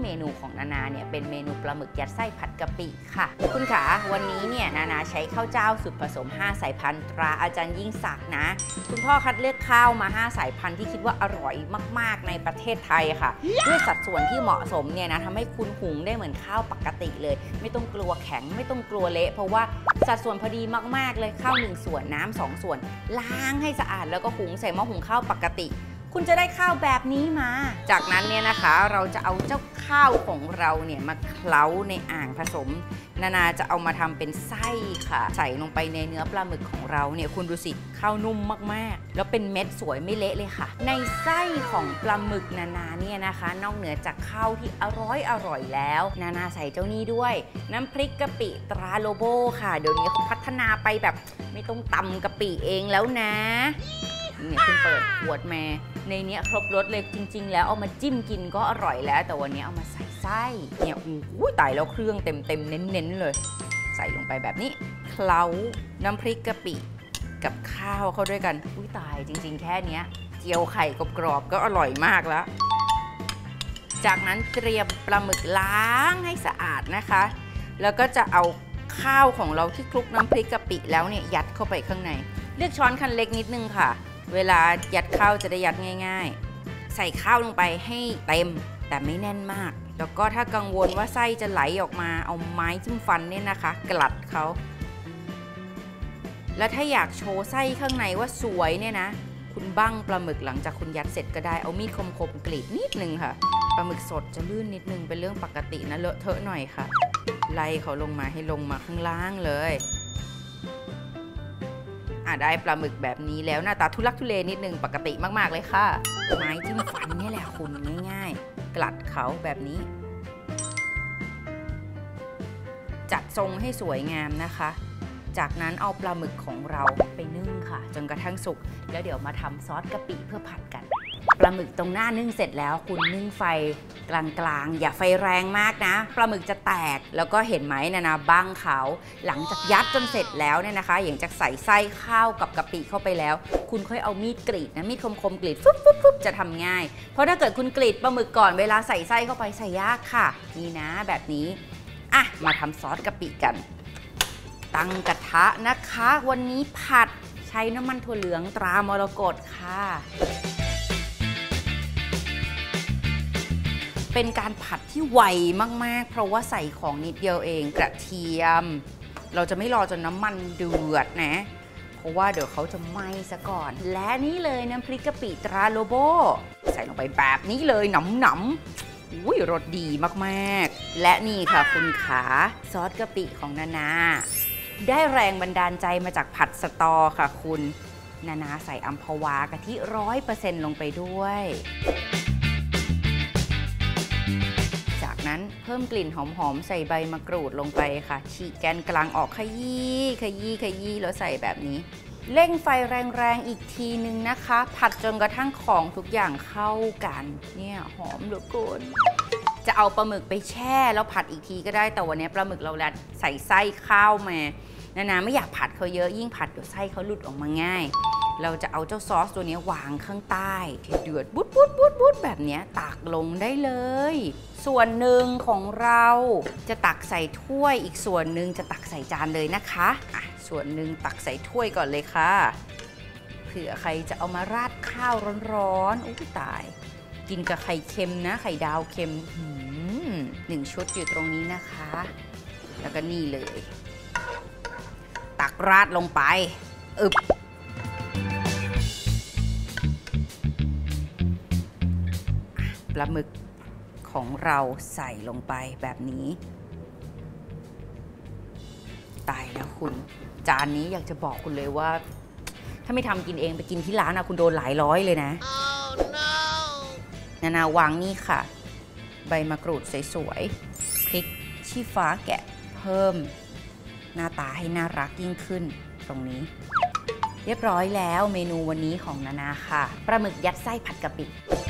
นูของนานาเนี่ยเป็นเมนูปลาหมึกยัดไส้ผัดกะปิค่ะคุณขาวันนี้เนี่ยนานาใช้ข้าวเจ้าสูตรผสม5สายพันธุ์ตราอาจารย์ยิ่งศักดิ์นะคุณพ่อคัดเลือกข้าวมา5สายพันธุ์ที่คิดว่าอร่อยมากๆในประเทศไทยค่ะด้วยสัดส่วนที่เหมาะสมเนี่ยนะทำให้คุณหุงได้เหมือนข้าวปกติเลยไม่ต้องกลัวแข็งไม่ต้องกลัวเละเพราะว่าสัดส่วนพอดีมากๆเลยข้าว1ส่วนน้ำ2ส่วนล้างให้สะอาดแล้วก็หุงใส่หม้อหุงข้าวปกติคุณจะได้ข้าวแบบนี้มาจากนั้นเนี่ยนะคะเราจะเอาเจ้าข้าวของเราเนี่ยมาเคล้าในอ่างผสมนานาจะเอามาทำเป็นไส้ค่ะใส่ลงไปในเนื้อปลาหมึกของเราเนี่ยคุณดูสิข้าวนุ่มมากๆแล้วเป็นเม็ดสวยไม่เละเลยค่ะในไส้ของปลาหมึกนานาเนี่ยนะคะนอกเหนือจากข้าวที่อร่อยแล้วนานาใส่เจ้านี้ด้วยน้ำพริกกะปิตราโลโบค่ะเดี๋ยวนี้เขาพัฒนาไปแบบไม่ต้องตำกะปิเองแล้วนะเนี่ยคุณเปิดขวดมาในนี้ครบรสเลยจริงๆแล้วเอามาจิ้มกินก็อร่อยแล้วแต่วันนี้เอามาใส่ไส้เนี่ยตายแล้วเครื่องเต็มเน้นๆเลยใส่ลงไปแบบนี้เคล้าน้ำพริกกะปิกับข้าวเข้าด้วยกันตายจริงๆแค่นี้เจียวไข่กรอบๆก็อร่อยมากแล้วจากนั้นเตรียมปลาหมึกล้างให้สะอาดนะคะแล้วก็จะเอาข้าวของเราที่คลุกน้ำพริกกะปิแล้วเนี่ยยัดเข้าไปข้างในเลือกช้อนคันเล็กนิดนึงค่ะเวลายัดข้าวจะได้ยัดง่ายๆใส่ข้าวลงไปให้เต็มแต่ไม่แน่นมากแล้วก็ถ้ากังวลว่าไส้จะไหลออกมาเอาไม้จิ้มฟันเนี่ยนะคะกลัดเขาแล้วถ้าอยากโชว์ไส้ข้างในว่าสวยเนี่ยนะคุณบั้งปลาหมึกหลังจากคุณยัดเสร็จก็ได้เอามีดคมๆกรีดนิดนึงค่ะปลาหมึกสดจะลื่นนิดนึงเป็นเรื่องปกตินะเลอะเทอะหน่อยค่ะไล่เขาลงมาให้ลงมาข้างล่างเลยได้ปลาหมึกแบบนี้แล้วหน้าตาทุลักทุเลนิดนึงปกติมากๆเลยค่ะไม้จิ้มฟันนี่แหละคุณง่ายๆกลัดเขาแบบนี้จัดทรงให้สวยงามนะคะจากนั้นเอาปลาหมึกของเราไปนึ่งค่ะจนกระทั่งสุกแล้วเดี๋ยวมาทำซอสกะปิเพื่อผัดกันปลาหมึกตรงหน้านึ่งเสร็จแล้วคุณนึ่งไฟกลางๆอย่าไฟแรงมากนะปลาหมึกจะแตกแล้วก็เห็นไหมนะบ้างเขาหลังจากยัดจนเสร็จแล้วเนี่ยนะคะอย่างจากใส่ไส้ข้าวกับกะปิเข้าไปแล้วคุณค่อยเอามีดกรีดนะมีดคมๆกรีดฟึบจะทำง่ายเพราะถ้าเกิดคุณกรีดปลาหมึกก่อนเวลาใส่ไส้เข้าไปใส่ยากค่ะนี่นะแบบนี้มาทำซอสกะปิกันตั้งกระทะนะคะวันนี้ผัดใช้น้ำมันถั่วเหลืองตรามรกตค่ะเป็นการผัดที่ไวมากๆเพราะว่าใส่ของนิดเดียวเองกระเทียมเราจะไม่รอจนน้ำมันเดือดนะเพราะว่าเดี๋ยวเขาจะไหม้ซะก่อนและนี่เลยน้ำพริกกะปิตราโลโบใส่ลงไปแบบนี้เลยหนำรสดีมากๆและนี่ค่ะคุณขาซอสกะปิของนานาได้แรงบันดาลใจมาจากผัดสตอค่ะคุณนานาใส่อัมพวากะทิ100%ลงไปด้วยจากนั้นเพิ่มกลิ่นหอมๆใส่ใบมะกรูดลงไปค่ะฉีกแกนกลางออกขยี้แล้วใส่แบบนี้เร่งไฟแรงๆอีกทีนึงนะคะผัดจนกระทั่งของทุกอย่างเข้ากันเนี่ยหอมเหลือเกินจะเอาปลาหมึกไปแช่แล้วผัดอีกทีก็ได้แต่วันนี้ปลาหมึกเราใส่ไส้ข้าวมานาไม่อยากผัดเขาเยอะยิ่งผัดเดี๋ยวไส้เขาหลุดออกมาง่ายเราจะเอาเจ้าซอสตัวนี้วางข้างใต้ที่เดือดบุดแบบนี้ตักลงได้เลยส่วนหนึ่งของเราจะตักใส่ถ้วยอีกส่วนหนึ่งจะตักใส่จานเลยนะคะส่วนหนึ่งตักใส่ถ้วยก่อนเลยค่ะเผื่อใครจะเอามาราดข้าวร้อนๆตายกินกับไข่เค็มนะไข่ดาวเค็ม1 ชุดอยู่ตรงนี้นะคะแล้วก็นี่เลยตักราดลงไปปลาหมึกของเราใส่ลงไปแบบนี้ตายแล้วคุณจานนี้อยากจะบอกคุณเลยว่าถ้าไม่ทำกินเองไปกินที่ร้านคุณโดนหลายร้อยเลยนะ นาวางนี่ค่ะใบมะกรูดสวยๆพริกชี้ฟ้าแกะเพิ่มหน้าตาให้น่ารักยิ่งขึ้นตรงนี้เรียบร้อยแล้วเมนูวันนี้ของนานาค่ะปลาหมึกยัดไส้ผัดกะปิ